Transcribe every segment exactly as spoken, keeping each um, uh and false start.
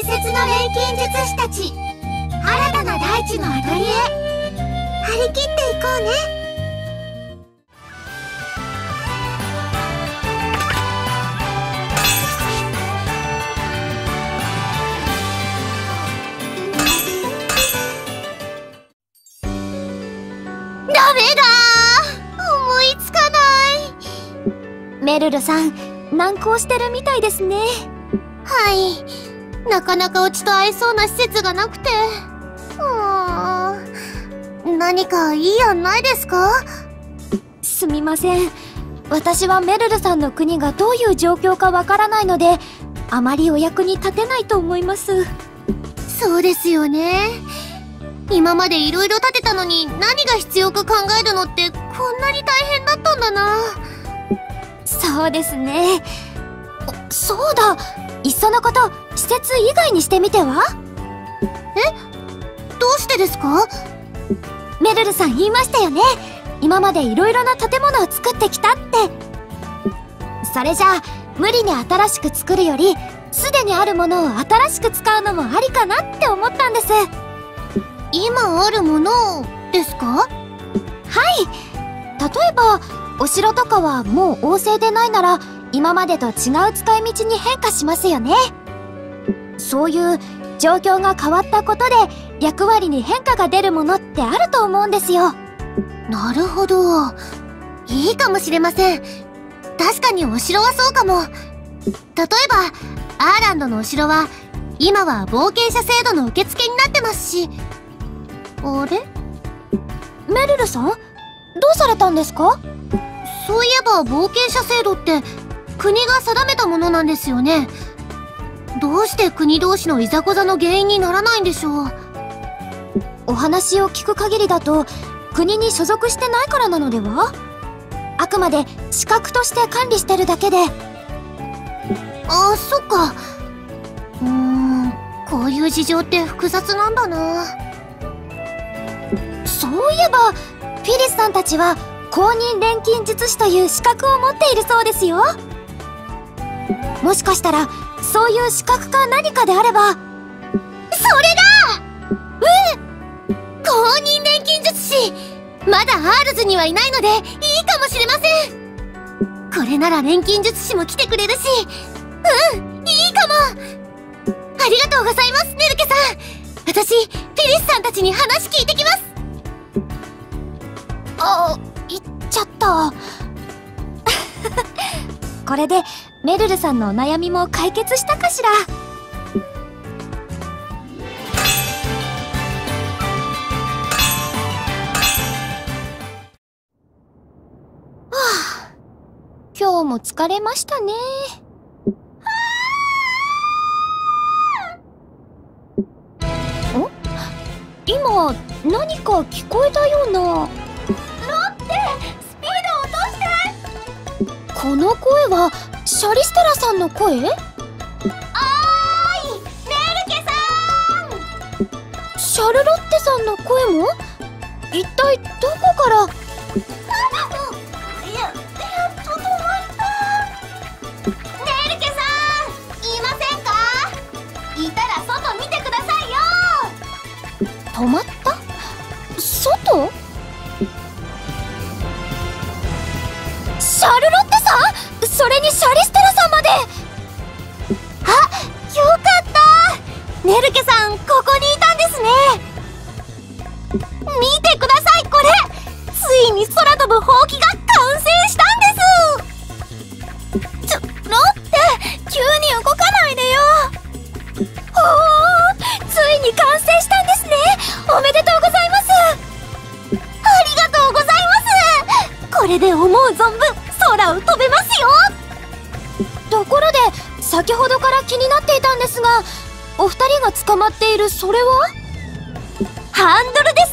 伝説の錬金術師たち、新たな大地のアトリエ、張り切っていこうね。ダメだー、思いつかない。 メルルさん、難航してるみたいですね。 はい、なかなかうちと合いそうな施設がなくて。うーん、何かいい案ないですか？ すみません。私はメルルさんの国がどういう状況かわからないので、あまりお役に立てないと思います。 そうですよね。今までいろいろ立てたのに何が必要か考えるのってこんなに大変だったんだな。 そうですね。そうだ、いっそのこと施設以外にしてみては？ え？どうしてですか？ メルルさん言いましたよね。今までいろいろな建物を作ってきたって。それじゃあ無理に新しく作るより、すでにあるものを新しく使うのもありかなって思ったんです。 今あるものですか？ はい。例えばお城とかはもう旺盛でないなら、今までと違う使い道に変化しますよね。そういう状況が変わったことで役割に変化が出るものってあると思うんですよ。 なるほど、いいかもしれません。確かにお城はそうかも。例えばアーランドのお城は今は冒険者制度の受付になってますし。あれ？ メルルさん、どうされたんですか？ そういえば冒険者制度って国が定めたものなんですよね。どうして国同士のいざこざの原因にならないんでしょう。 お話を聞く限りだと国に所属してないからなのでは？あくまで資格として管理してるだけで。 ああ、そっか。うーん、こういう事情って複雑なんだな。 そういえばフィリスさんたちは公認錬金術師という資格を持っているそうですよ。もしかしたらそういう資格か何かであれば。 それだ！ え？ 公認錬金術師、まだアールズにはいないのでいいかもしれません。これなら錬金術師も来てくれるし、うん、いいかも。ありがとうございます、ネルケさん。私フィリスさんたちに話聞いてきます。 あ、言っちゃった。これでメルルさんのお悩みも解決したかしら。はあ、今日も疲れましたね。ん？今何か聞こえたような。ロッテ、スピード落として。この声はシャリステラさんの声？おーい、ネルケさん。シャルロッテさんの声も？一体どこから？ いや、やっと止まった。ネルケさん、いませんか？いたら外見てくださいよ。 止まった？外？シャルロッテさん？それにシャリステラさんまで。あ、よかった。ネルケさん、ここにいたんですね。見てください、これ。ついに空飛ぶほうきが完成したんです。ちょ、ロッテ、急に動かないでよ。おー、ついに完成したんですね。おめでとうございます。ありがとうございます。これで思う存分空を飛べますよ。ところで先ほどから気になっていたんですが、お二人が捕まっているそれは？ハンドルです。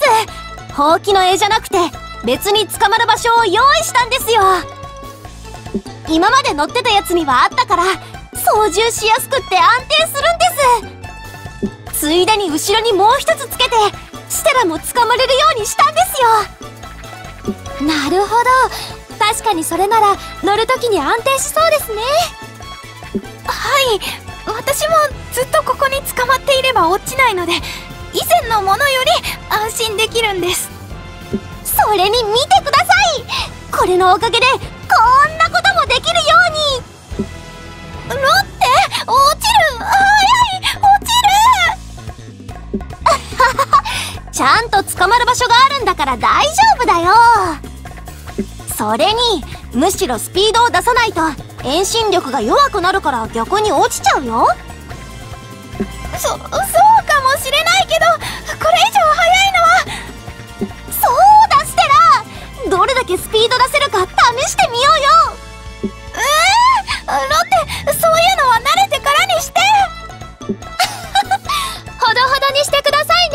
ほうきの絵じゃなくて別に捕まる場所を用意したんですよ。今まで乗ってたやつにはあったから操縦しやすくって安定するんです。ついでに後ろにもう一つつけてステラも捕まれるようにしたんですよ。なるほど、確かにそれなら乗るときに安定しそうですね。はい、 私もずっとここに捕まっていれば落ちないので、以前のものより安心できるんです。 それに見てください、これのおかげでこんなこともできるように。 ロッテ、落ちる、はい、落ちるちゃんと捕まる場所があるんだから大丈夫だよ。それにむしろスピードを出さないと遠心力が弱くなるから逆に落ちちゃうよ。 そ、そうかもしれないけど、これ以上速いのは。 そうだステラ、どれだけスピード出せるか試してみようよ。 えー、ロッテ、そういうのは慣れてからにしてほどほどにしてくださいね。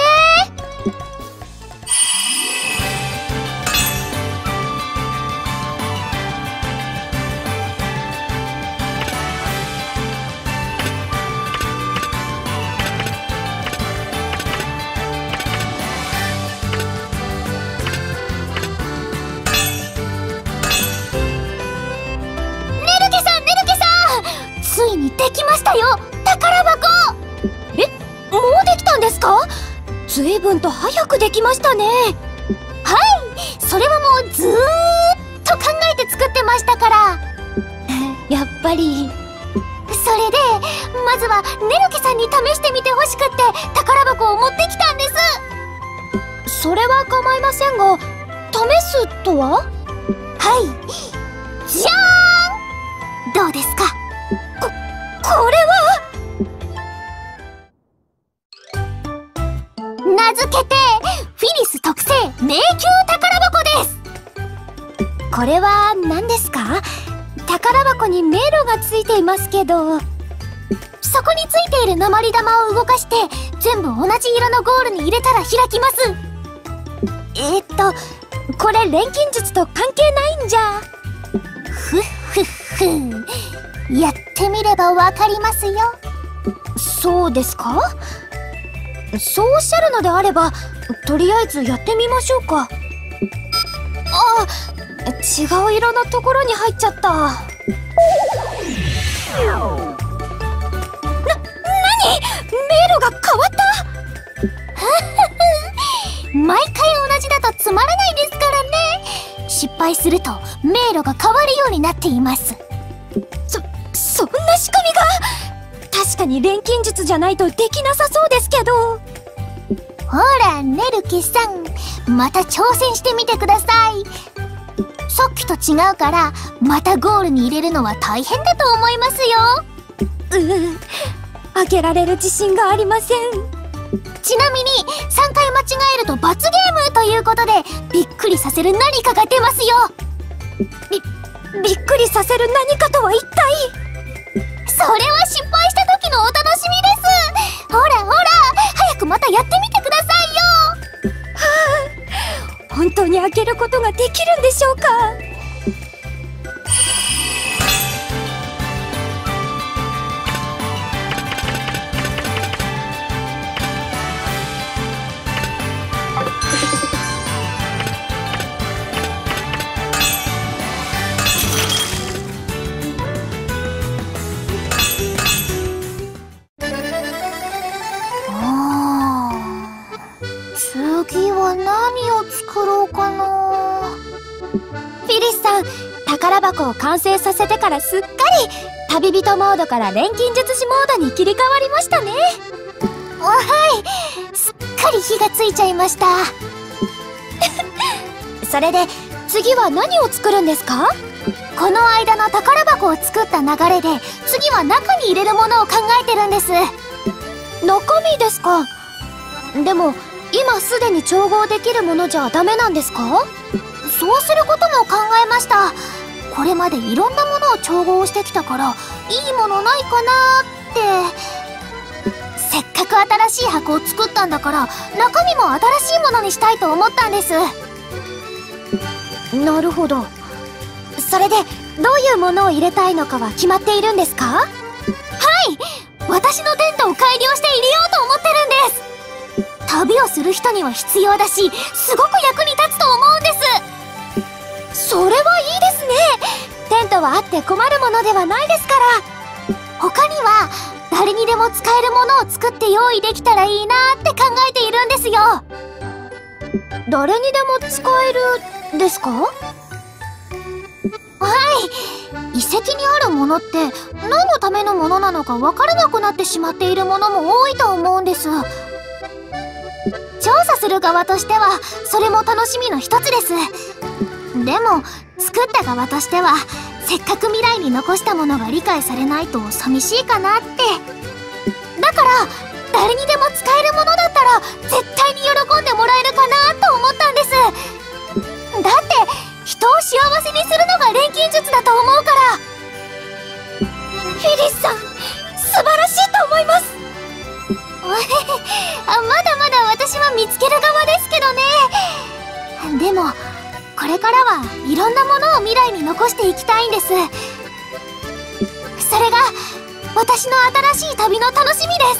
ついにできましたよ、宝箱。え、もうできたんですか？ずいぶんと早くできましたね。はい、それはもうずーっと考えて作ってましたからやっぱり。それでまずはネルケさんに試してみてほしくって宝箱を持ってきたんです。それは構いませんが、試すとは？はい、じゃーん、どうですか？こ、これは名付けてフィリス特製迷宮宝箱です。これは何ですか？宝箱に迷路がついていますけど、そこについている鉛玉を動かして全部同じ色のゴールに入れたら開きます。えー、っとこれ錬金術と関係ないんじゃ。ふっふっふ、やってみればわかりますよ。そうですか？そうおっしゃるのであればとりあえずやってみましょうか。あ、違う色のところに入っちゃった。な、なに？迷路が変わった？毎回同じだとつまらないですからね。失敗すると迷路が変わるようになっています。そ、そんな仕組みが？確かに錬金術じゃないとできなさそうですけど。ほらネルケさん、また挑戦してみてください。さっきと違うからまたゴールに入れるのは大変だと思いますよ。うう、開けられる自信がありません。ちなみにさんかい間違えると罰ゲームということでびっくりさせる何かが出ますよ。び、びっくりさせる何かとは一体？それは失敗した時のお楽しみです。ほらほら、早くまたやってみてくださいよ。はあ、本当に開けることができるんでしょうか？次は何を作ろうかな。フィリスさん、宝箱を完成させてからすっかり旅人モードから錬金術師モードに切り替わりましたね。はい、すっかり火がついちゃいましたそれで次は何を作るんですか？この間の宝箱を作った流れで次は中に入れるものを考えてるんです。中身ですか？でも今すでに調合できるものじゃダメなんですか？そうすることも考えました。これまでいろんなものを調合してきたからいいものないかなーって。せっかく新しい箱を作ったんだから中身も新しいものにしたいと思ったんです。なるほど。それでどういうものを入れたいのかは決まっているんですか？はい、私のテントを改良して入れようと思ってるんです。旅をする人には必要だし、すごく役に立つと思うんです。それはいいですね。テントはあって困るものではないですから。他には誰誰にでも使えるものを作って用意できたらいいなって考えているんですよ。誰にでも使えるですか？はい。遺跡にあるものって何のためのものなのかわからなくなってしまっているものも多いと思うんです。調査する側としてはそれも楽しみの一つです。でも作った側としてはせっかく未来に残したものが理解されないと寂しいかなって。だから誰にでも使えるものだったら絶対に喜んでもらえるかなと思ったんです。だって人を幸せにするのが錬金術だと思うから。フィリスさん素晴らしいと思います。あ、まだまだ私は見つける側ですけどね。でもこれからはいろんなものを未来に残していきたいんです。それが私の新しい旅の楽しみです。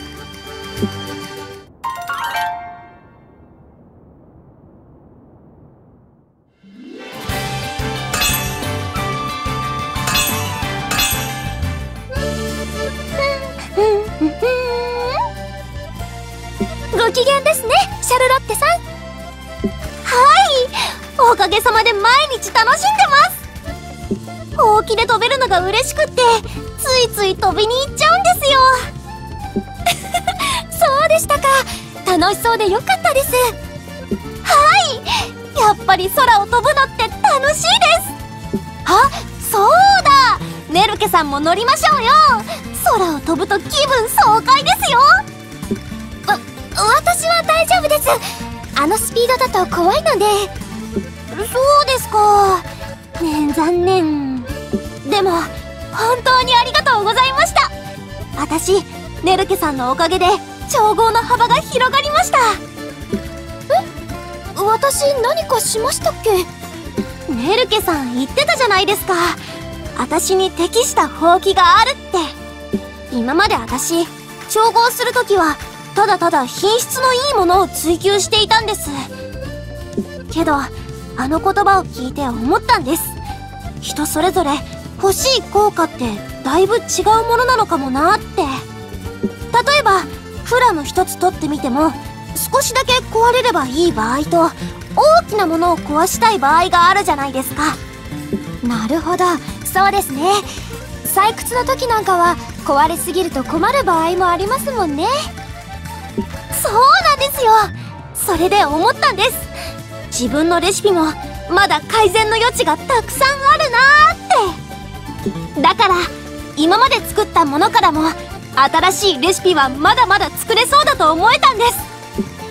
ご機嫌ですね、シャルロッテさん。はい、おかげさまで毎日楽しんでます。ほうきで飛べるのが嬉しくってついつい飛びに行っちゃうんですよ。そうでしたか。楽しそうでよかったです。はい、やっぱり空を飛ぶのって楽しいです。あ、そうだ、ネルケさんも乗りましょうよ。空を飛ぶと気分爽快ですよ。わ、私は大丈夫です。あのスピードだと怖いので。そうですか。ねえ、残念。でも本当にありがとうございました。私ネルケさんのおかげで調合の幅が広がりました。え、私何かしましたっけ？ネルケさん言ってたじゃないですか。私に適したほうきがあるって。今まで私調合するときはただただ品質のいいものを追求していたんです。けどあの言葉を聞いて思ったんです。人それぞれ欲しい効果ってだいぶ違うものなのかもなって。例えばプラム一つ取ってみても少しだけ壊れればいい場合と大きなものを壊したい場合があるじゃないですか。なるほど、そうですね。採掘の時なんかは壊れすぎると困る場合もありますもんね。そうなんですよ。それで思ったんです。自分のレシピもまだ改善の余地がたくさんあるなーって。だから今まで作ったものからも新しいレシピはまだまだ作れそうだと思えたんです。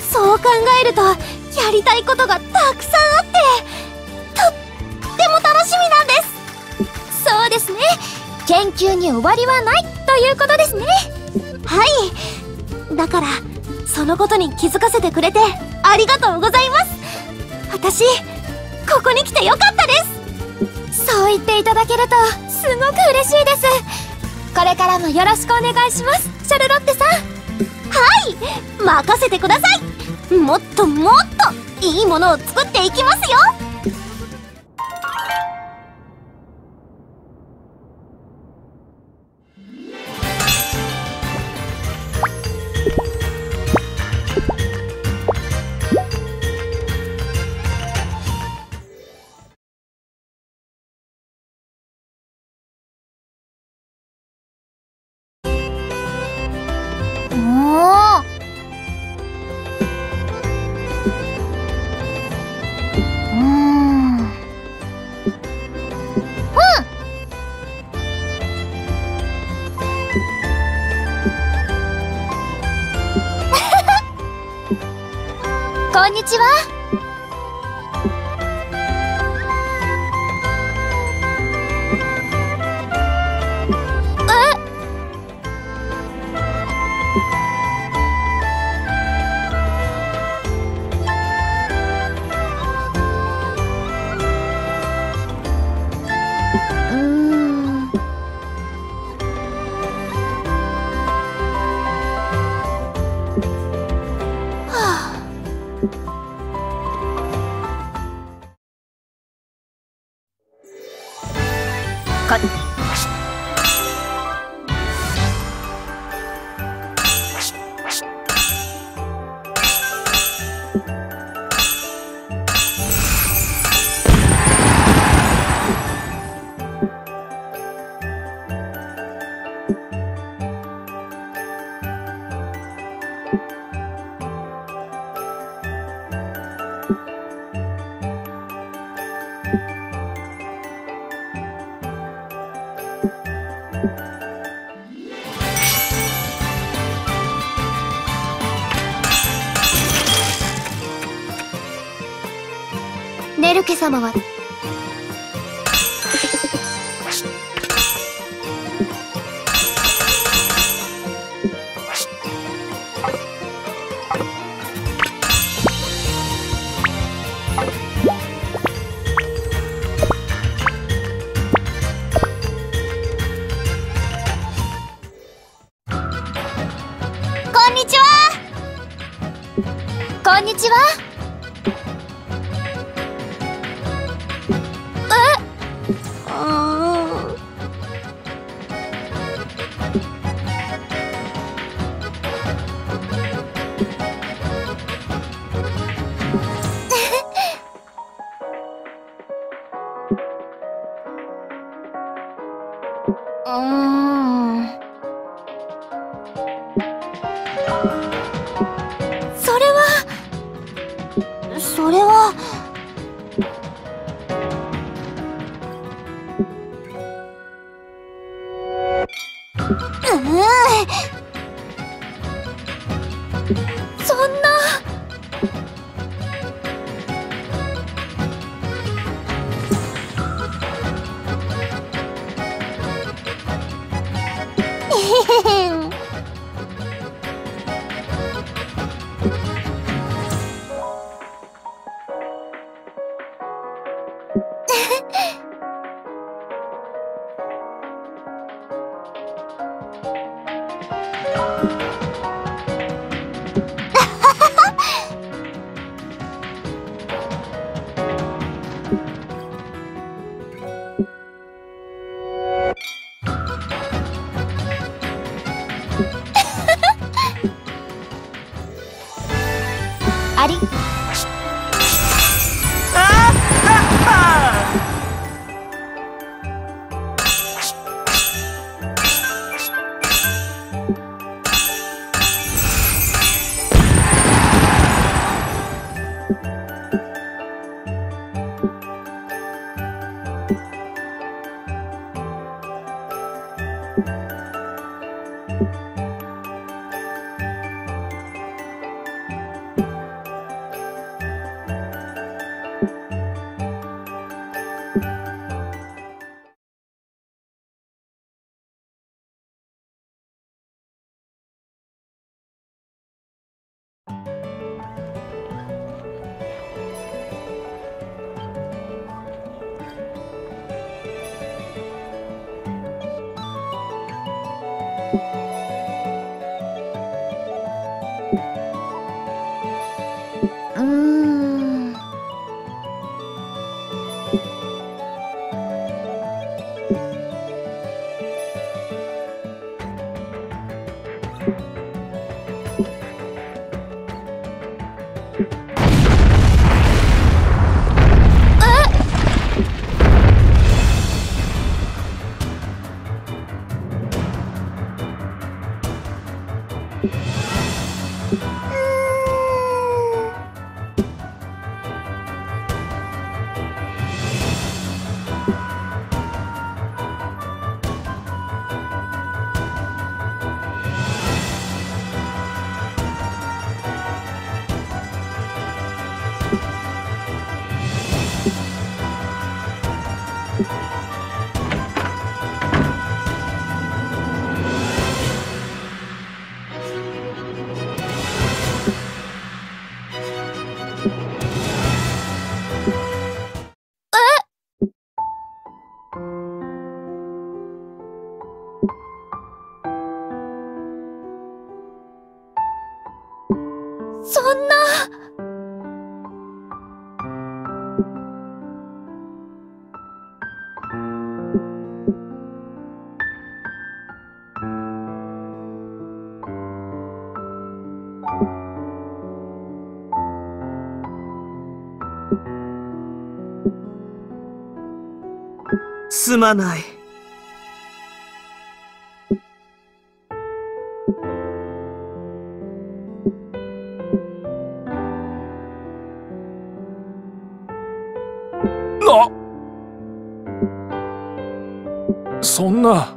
そう考えるとやりたいことがたくさんあってとっても楽しみなんです。そうですね、研究に終わりはないということですね。はい、だからそのことに気づかせてくれてありがとうございます。私ここに来てよかったです。そう言っていただけるとすごく嬉しいです。これからもよろしくお願いします、シャルロッテさん。はい、任せてください。もっともっといいものを作っていきますよ。こんにちは。 ネルケ様はこんにちは。こんにちは。え？うーん。うーん。それはそれはうーん、そんな。えへへん。あり。うーん。そんな。 すまない。 な、そんな。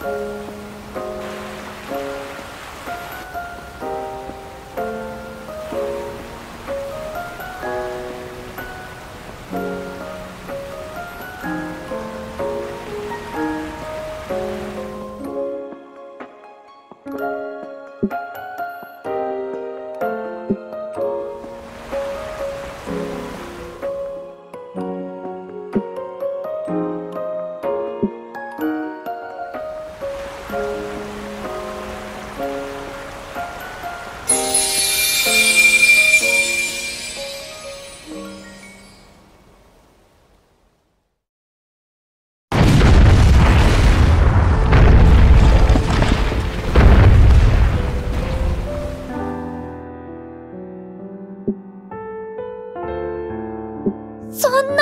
そんな。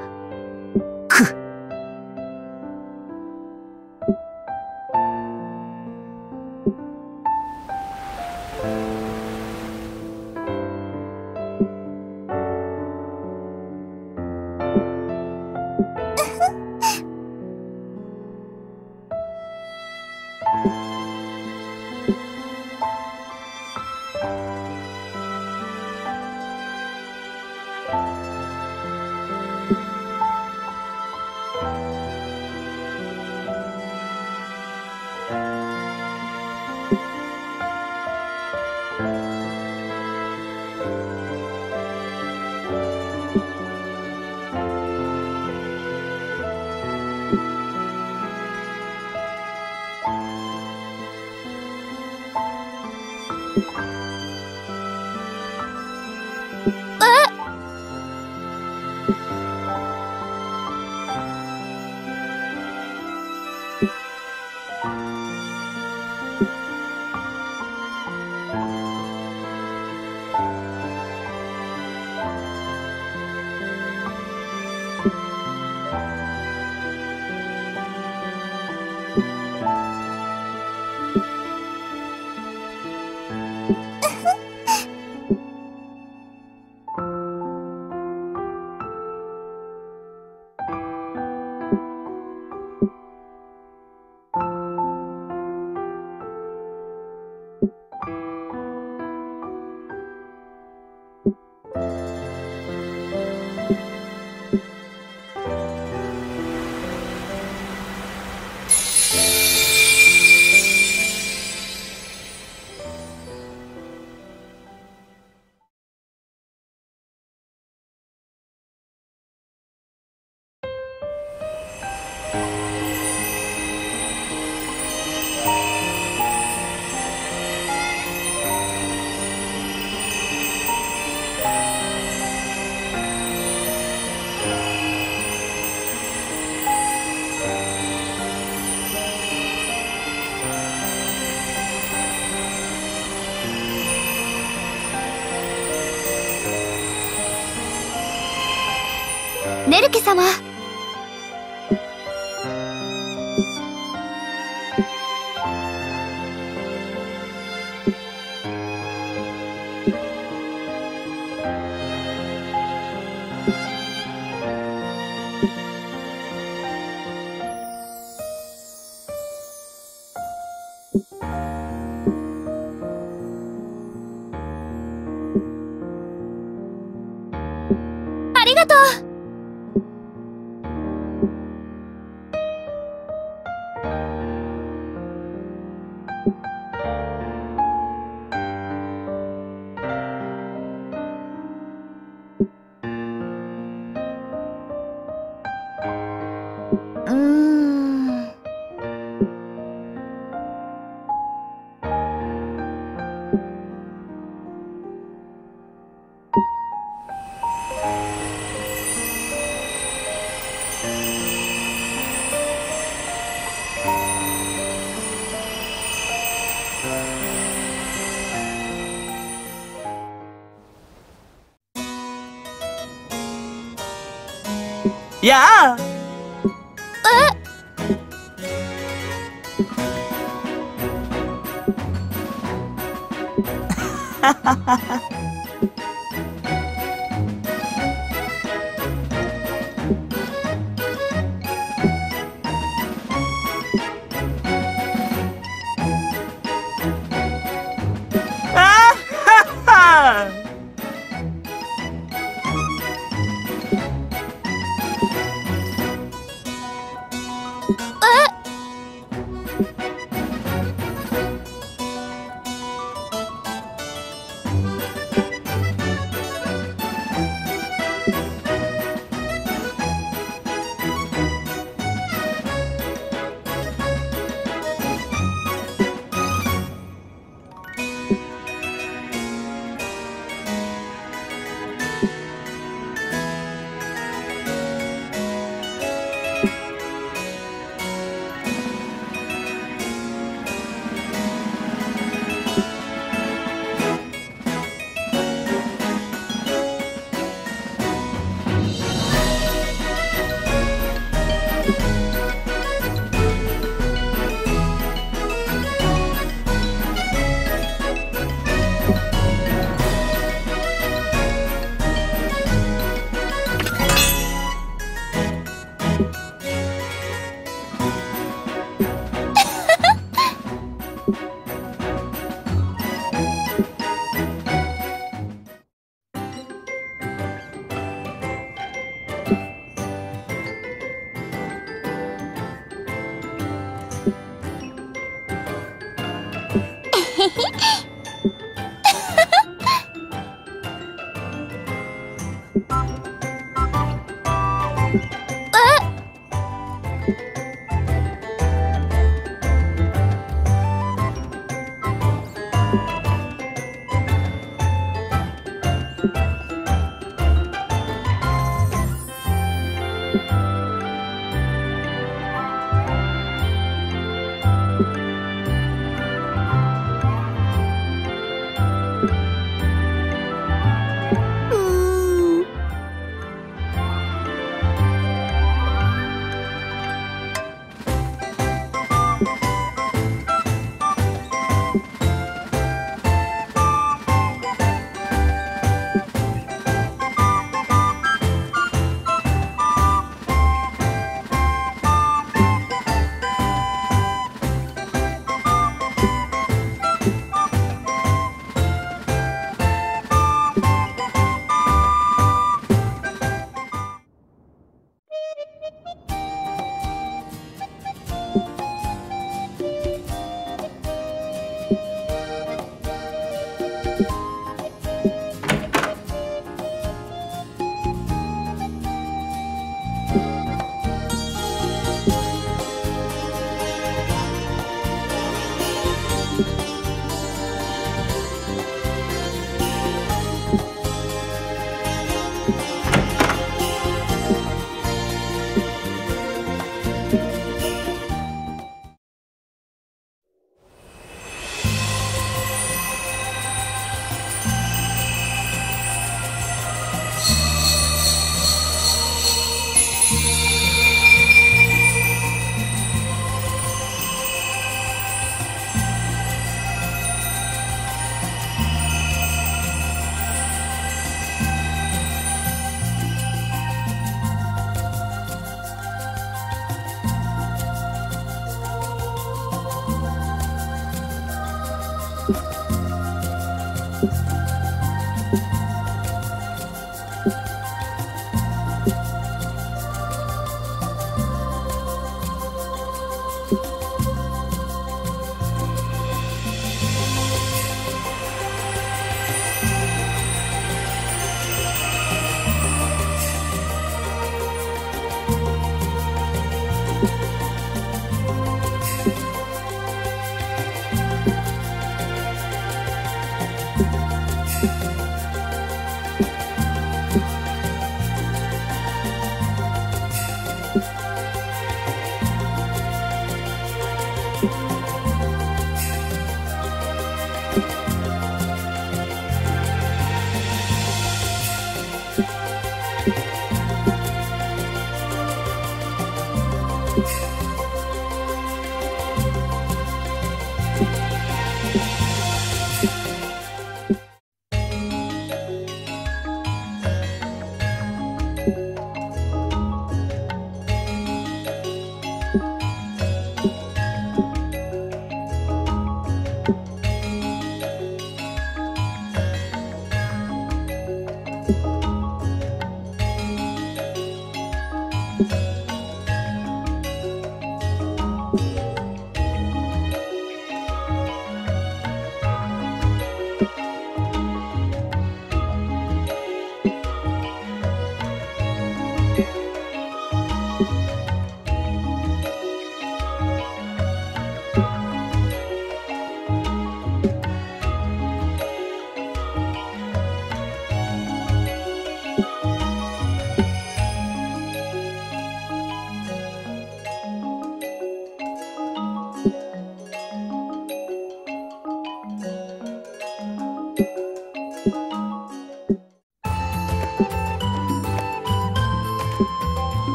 ネルケ様。 ありがとう。 うーん。 やあ。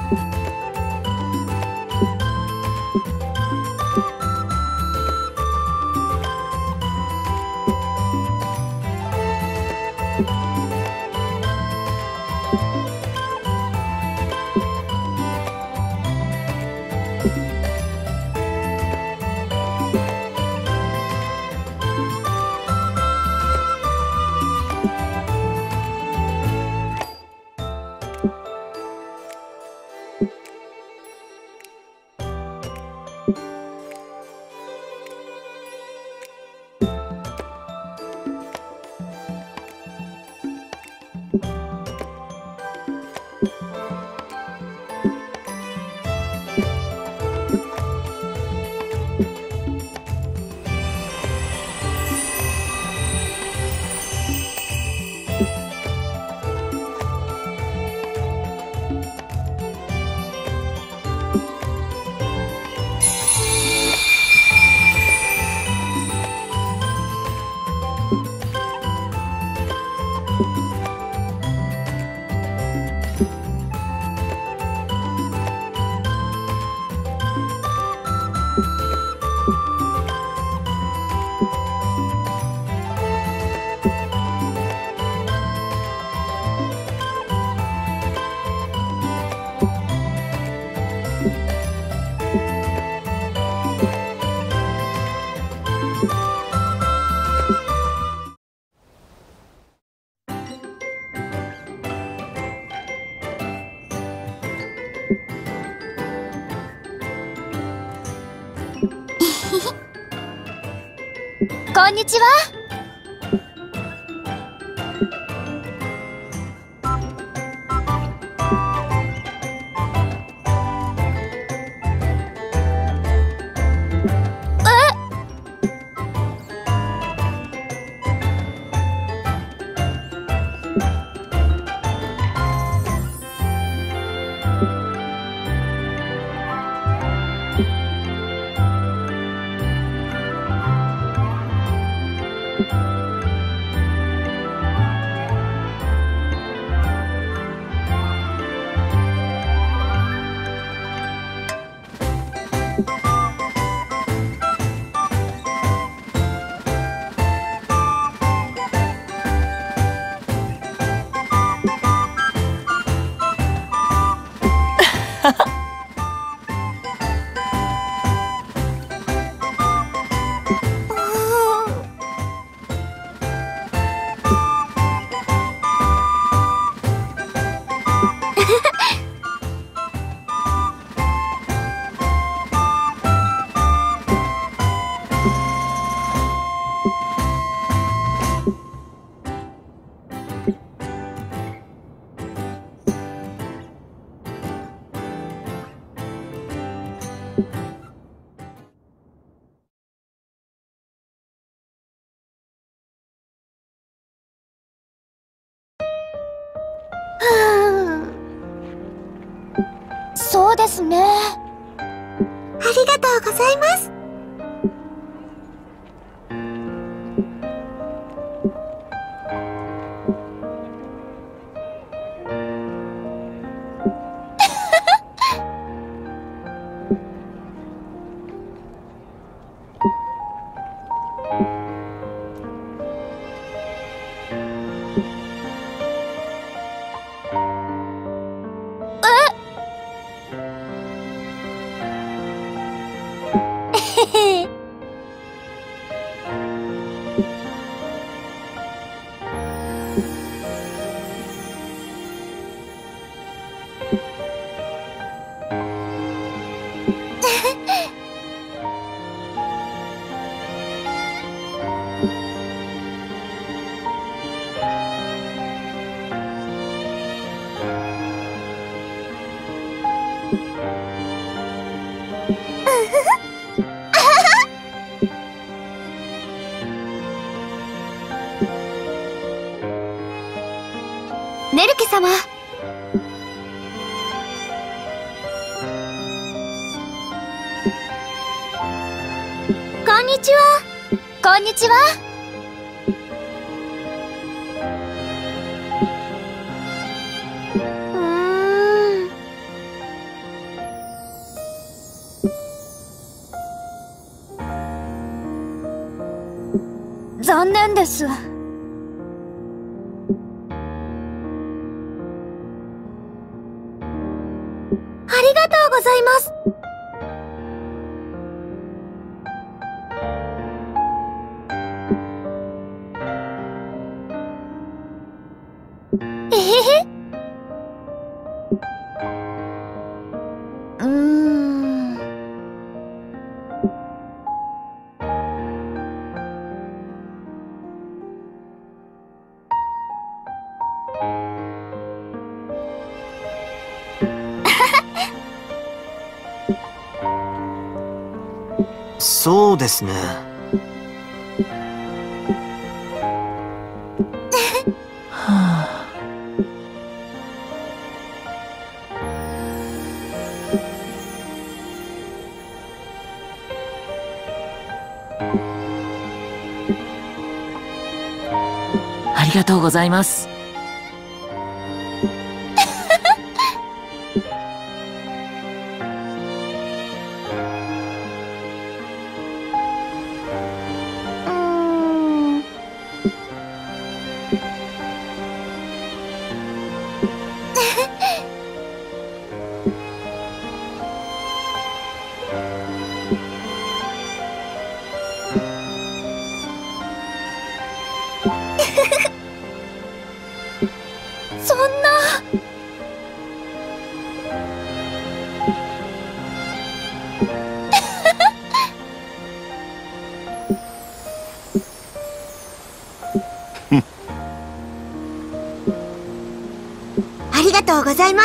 こんにちは。そうですね。 ありがとうございます。ネルケ様。こんにちは。 こんにちは。 うーん。 残念です。 ありがとうございます。えへへ。うーん。 そうですね。はあ。 ありがとうございます。 そんな。 ありがとうございます。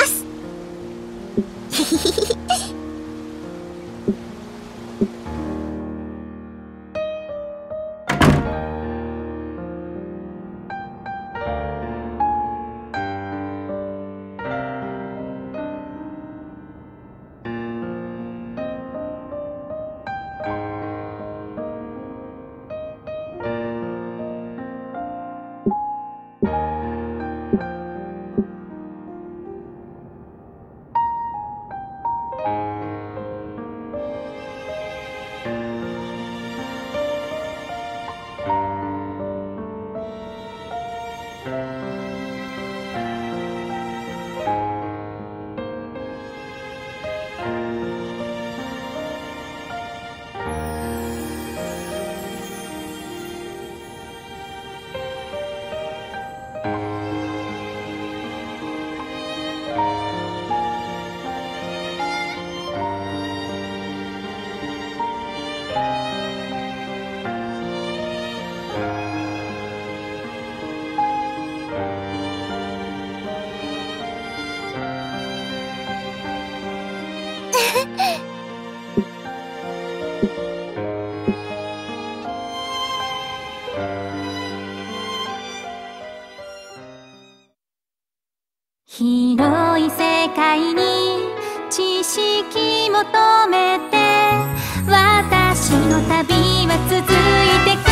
広い世界に知識求めて私の旅は続いてく。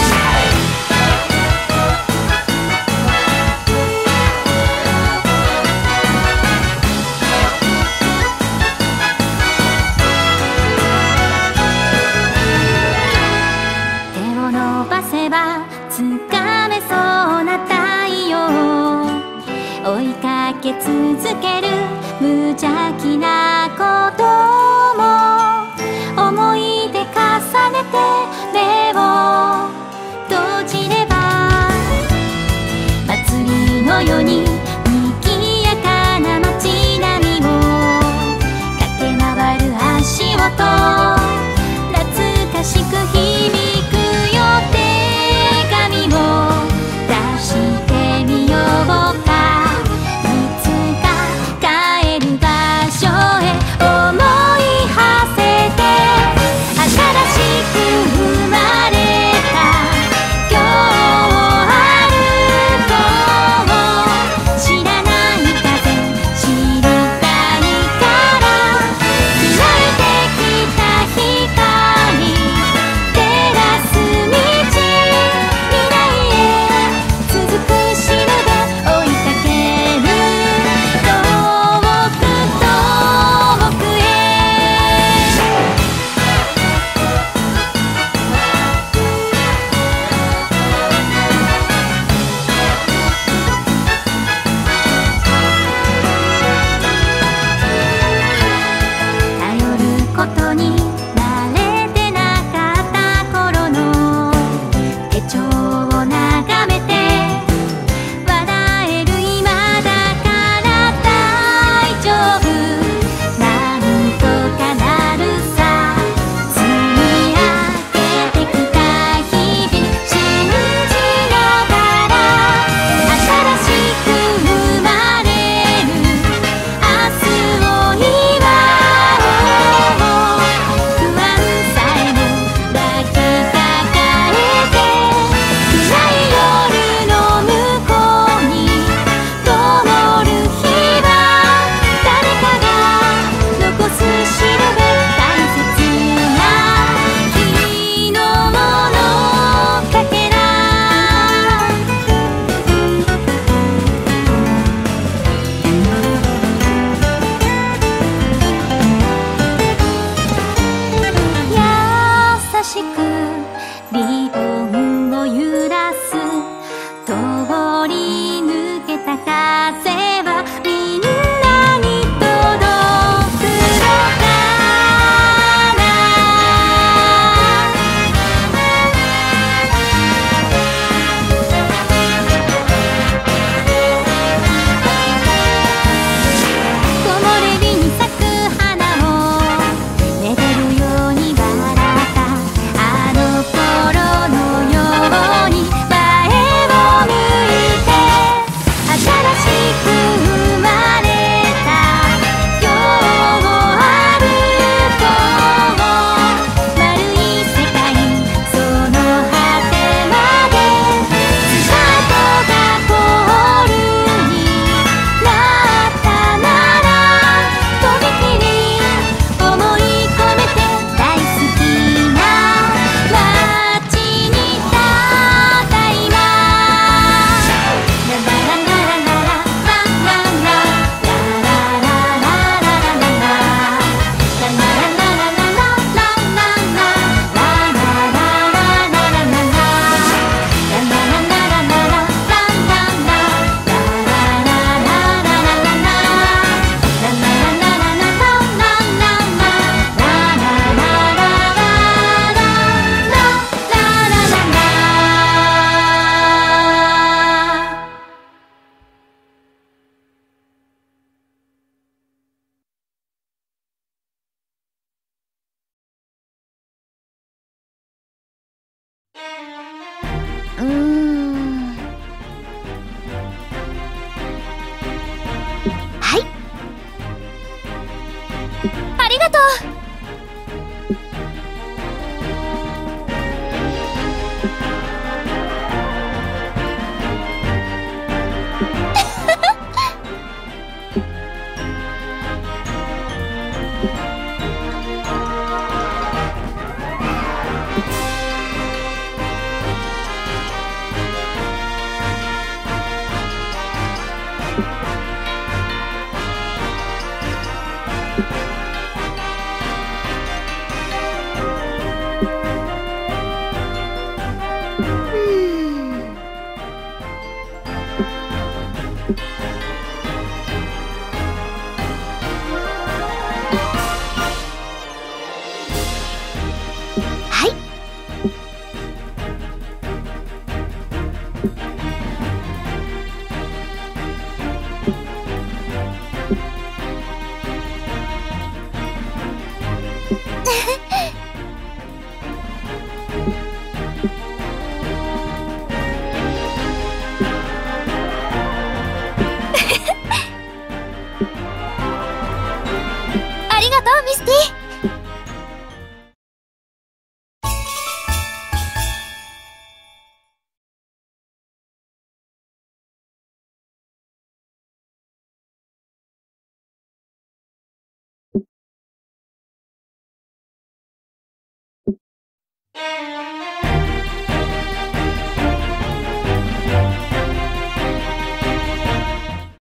手を伸ばせば掴めそうな太陽、追いかけ続ける無邪気なことも思い出重ねて目を閉じれば祭りのように賑やかな街並みを駆け回る足音、懐かしく響くよ手紙を出してみようか。いつか帰る場所スティ。